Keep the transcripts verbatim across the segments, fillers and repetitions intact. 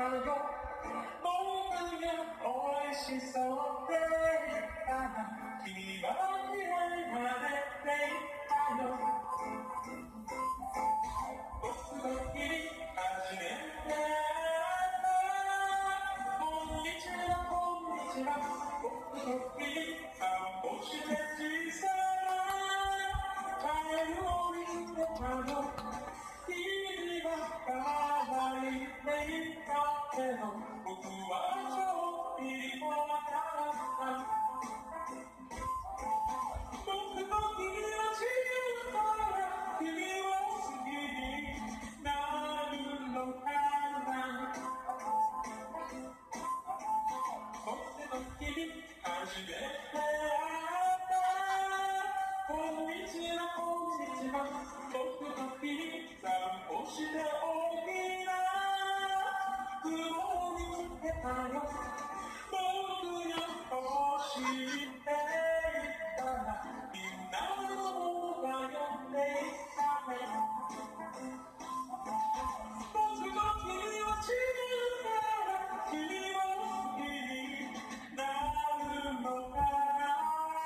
よ。僕が美味しそうでたな。君は嫌いまででいたよ。僕と君初めてこんにちはこんにちは。僕と君散歩して小さなカエルを見てたよ。君は可愛いねいたけど僕はちょっぴりもわからない。僕と君は違うから君を好きになるのかな。僕と君初めて会ったこんにちはこんにちは。僕と君散歩して大きな雲を見つけたよ。僕が欲していたらみんなの僕が呼んでいたね。僕と君は違うから君を好きになるのかな。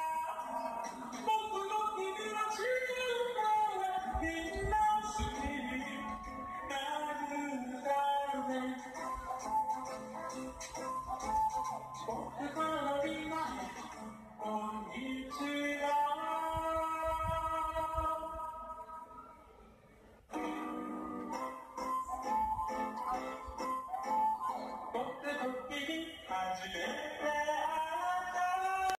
僕と君は違うからみんな好きになるだね。僕からみんなこんにちは。僕と君初めて